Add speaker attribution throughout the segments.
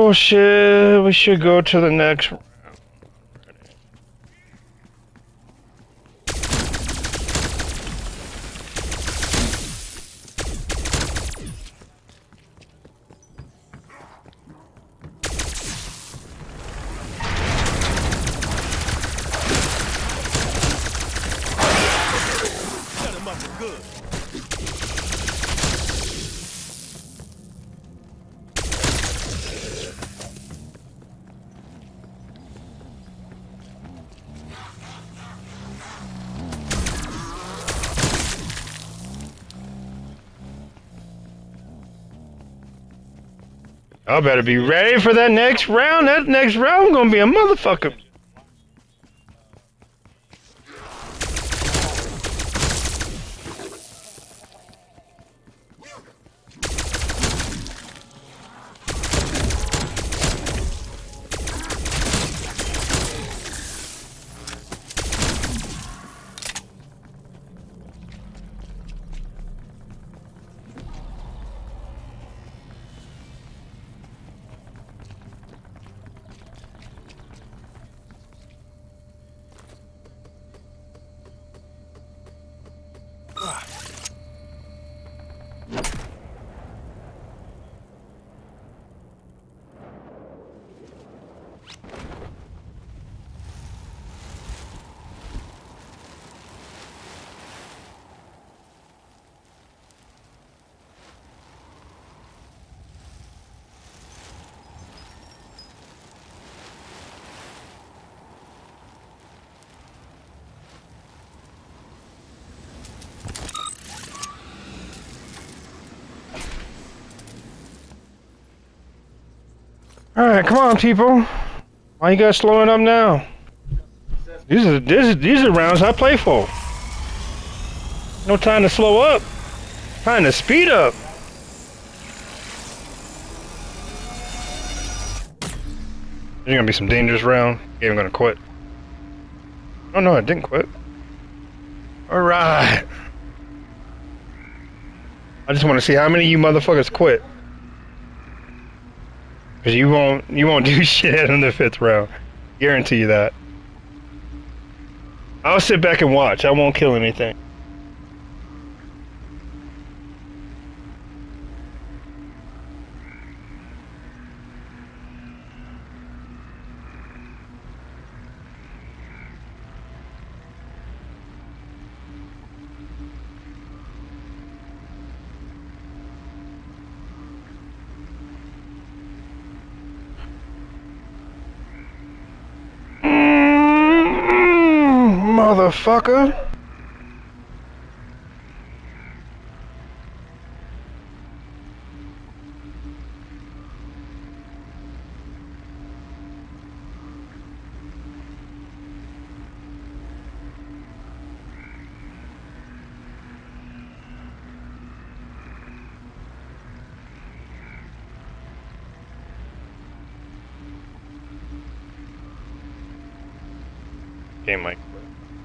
Speaker 1: Oh shit, we should go to the next. I better be ready for that next round. That next round gonna be a motherfucker. Alright, come on, people. Why you guys slowing up now? These are rounds I play for. No time to slow up. Time to speed up. There's gonna be some dangerous round. Game gonna quit. Oh no, I didn't quit. Alright. I just want to see how many of you motherfuckers quit. Cause you won't do shit in the 5th round. Guarantee you that. I'll sit back and watch. I won't kill anything. Motherfucker. Game might quit.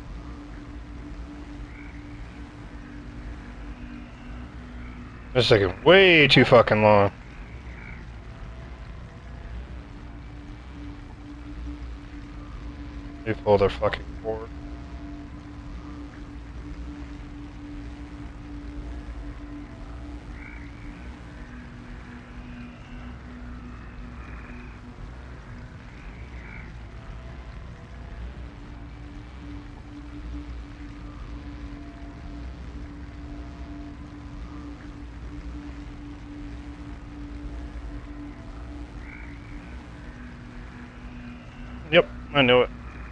Speaker 1: This is taking way too fucking long. They pull their fucking cord. Yep, I knew it.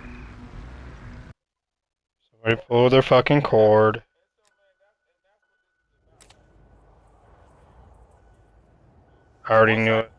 Speaker 1: Somebody pull their fucking cord. I already knew it.